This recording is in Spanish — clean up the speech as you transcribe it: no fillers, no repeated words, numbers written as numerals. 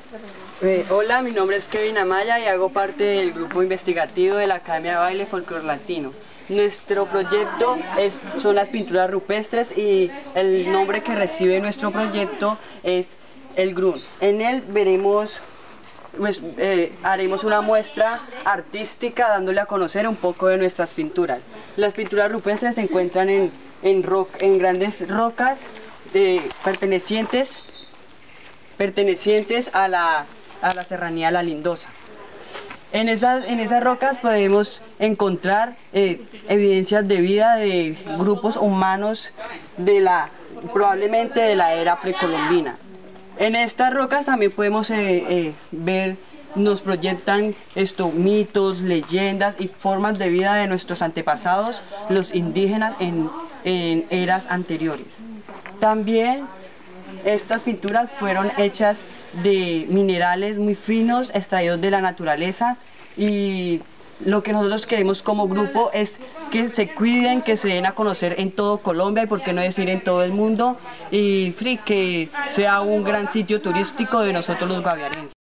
Hola, mi nombre es Kevin Amaya y hago parte del grupo investigativo de la Academia de Baile Folclor Latino. Nuestro proyecto son las pinturas rupestres y el nombre que recibe nuestro proyecto es el GRUN. En él haremos una muestra artística dándole a conocer un poco de nuestras pinturas. Las pinturas rupestres se encuentran en grandes rocas pertenecientes a la serranía La Lindosa. En esas rocas podemos encontrar evidencias de vida de grupos humanos probablemente de la era precolombina. En estas rocas también podemos nos proyectan mitos, leyendas y formas de vida de nuestros antepasados, los indígenas en eras anteriores. También estas pinturas fueron hechas de minerales muy finos extraídos de la naturaleza, y lo que nosotros queremos como grupo es que se cuiden, que se den a conocer en todo Colombia y por qué no decir en todo el mundo, y que sea un gran sitio turístico de nosotros los guaviarenses.